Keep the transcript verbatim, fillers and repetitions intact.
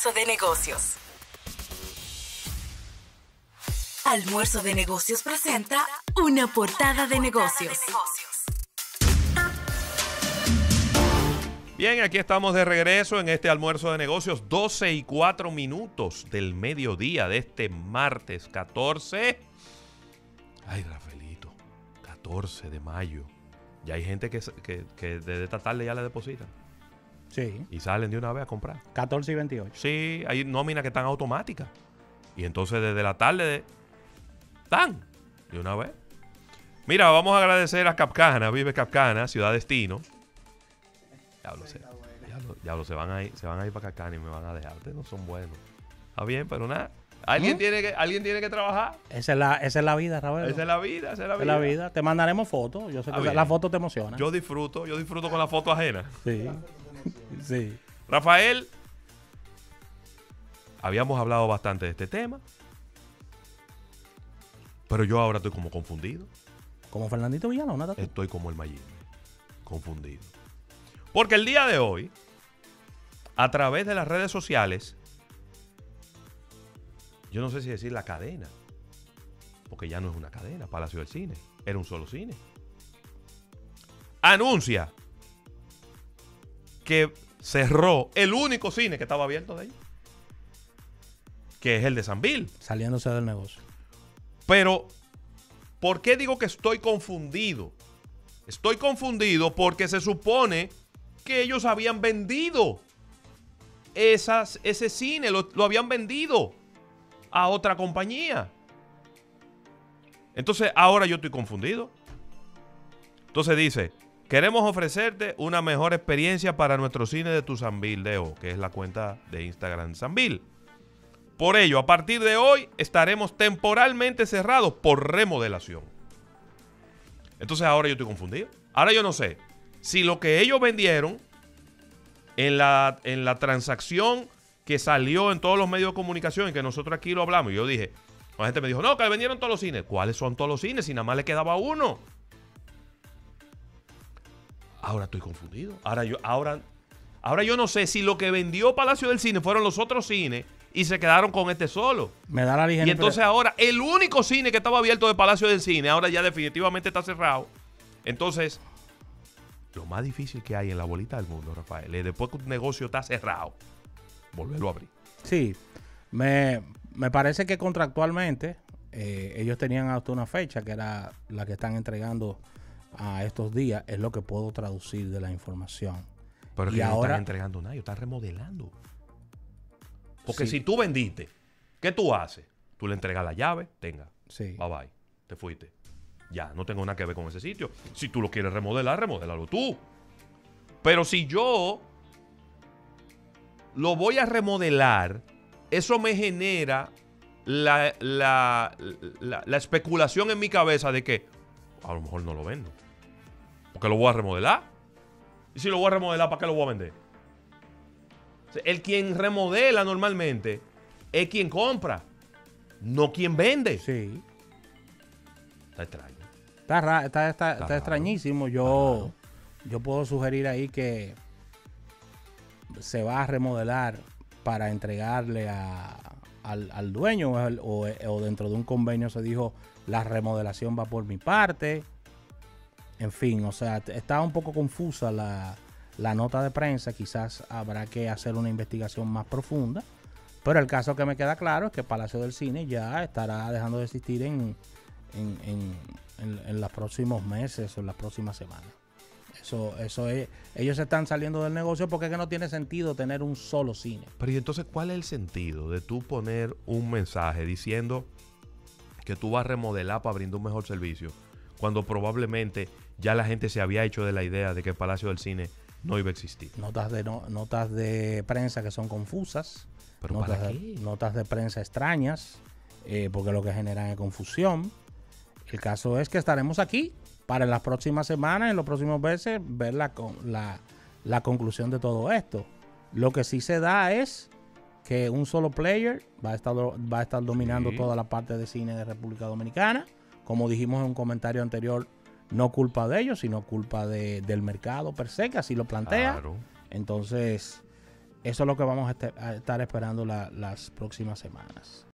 Almuerzo de Negocios. Almuerzo de Negocios presenta Una Portada de Negocios. Bien, aquí estamos de regreso en este Almuerzo de Negocios, doce y cuatro minutos del mediodía de este martes catorce. Ay, Rafaelito, catorce de mayo. Ya hay gente que, que, que desde esta tarde ya le depositan. Sí. Y salen de una vez a comprar. catorce y veintiocho. Sí, hay nóminas que están automáticas. Y entonces desde la tarde están de una vez. Mira, vamos a agradecer a Capcana, Vive Capcana, Ciudad Destino. Ya lo sé. Ya lo, ya lo se van a ir, se van a ir para Capcana y me van a dejar. Ustedes no son buenos. Está bien, pero nada. Alguien, ¿Mm? tiene, que, alguien tiene que trabajar. Esa es la, esa es la vida, Raúl. Esa es la vida, esa es la vida. Esa es la vida. Te mandaremos fotos. Yo sé que la foto te emociona. Yo disfruto, yo disfruto con la foto ajena. Sí. Sí. Rafael, habíamos hablado bastante de este tema, pero yo ahora estoy como confundido. Como Fernandito Villalona. Estoy como el Mayimbe, confundido. Porque el día de hoy, a través de las redes sociales, yo no sé si decir la cadena, porque ya no es una cadena, Palacio del Cine, era un solo cine, anuncia que cerró el único cine que estaba abierto de ellos, que es el de Sanville. Saliéndose del negocio. Pero, ¿por qué digo que estoy confundido? Estoy confundido porque se supone que ellos habían vendido esas, ese cine, lo, lo habían vendido a otra compañía. Entonces, ahora yo estoy confundido. Entonces dice: queremos ofrecerte una mejor experiencia para nuestro cine de tu Sanville, Deo, que es la cuenta de Instagram Sanville. Por ello, a partir de hoy estaremos temporalmente cerrados por remodelación. Entonces ahora yo estoy confundido. Ahora yo no sé si lo que ellos vendieron en la, en la transacción que salió en todos los medios de comunicación y que nosotros aquí lo hablamos. Y yo dije, la gente me dijo, no, que vendieron todos los cines. ¿Cuáles son todos los cines? Si nada más le quedaba uno. Ahora estoy confundido. Ahora yo, ahora, ahora yo no sé si lo que vendió Palacio del Cine fueron los otros cines y se quedaron con este solo. Me da la ligera. Y entonces ahora el único cine que estaba abierto de Palacio del Cine ahora ya definitivamente está cerrado. Entonces, lo más difícil que hay en la bolita del mundo, Rafael, es después que un negocio está cerrado, volverlo a abrir. Sí, me, me parece que contractualmente eh, ellos tenían hasta una fecha que era la que están entregando a estos días, es lo que puedo traducir de la información. Pero y que ahora no están entregando nada, ellos están remodelando. Porque sí. Si tú vendiste, ¿qué tú haces? Tú le entregas la llave, tenga, sí. bye bye, te fuiste. Ya, no tengo nada que ver con ese sitio. Si tú lo quieres remodelar, remodélalo tú. Pero si yo lo voy a remodelar, eso me genera la, la, la, la especulación en mi cabeza de que a lo mejor no lo vendo. Porque lo voy a remodelar. Y si lo voy a remodelar, ¿para qué lo voy a vender? El quien remodela normalmente es quien compra, no quien vende. Sí. Está extraño. Está, ra está, está, está, está extrañísimo. Yo, yo puedo sugerir ahí que se va a remodelar para entregarle a, al, al dueño o, o, o dentro de un convenio se dijo la remodelación va por mi parte. En fin, o sea, está un poco confusa la, la nota de prensa. Quizás habrá que hacer una investigación más profunda. Pero el caso que me queda claro es que Palacio del Cine ya estará dejando de existir en, en, en, en, en los próximos meses o en las próximas semanas. Eso, eso es, ellos están saliendo del negocio porque es que no tiene sentido tener un solo cine. Pero ¿y entonces cuál es el sentido de tú poner un mensaje diciendo que tú vas a remodelar para brindar un mejor servicio cuando probablemente ya la gente se había hecho de la idea de que el Palacio del Cine no iba a existir? Notas de, no, notas de prensa que son confusas. ¿Pero notas, para qué? De, notas de prensa extrañas, eh, porque lo que generan es confusión. El caso es que estaremos aquí para en las próximas semanas, en los próximos meses, ver la, la, la conclusión de todo esto. Lo que sí se da es que un solo player va a estar, va a estar dominando sí. toda la parte de cine de República Dominicana. Como dijimos en un comentario anterior, no culpa de ellos, sino culpa de, del mercado per se, que así lo plantea. Claro. Entonces, Eso es lo que vamos a, este- a estar esperando la- las próximas semanas.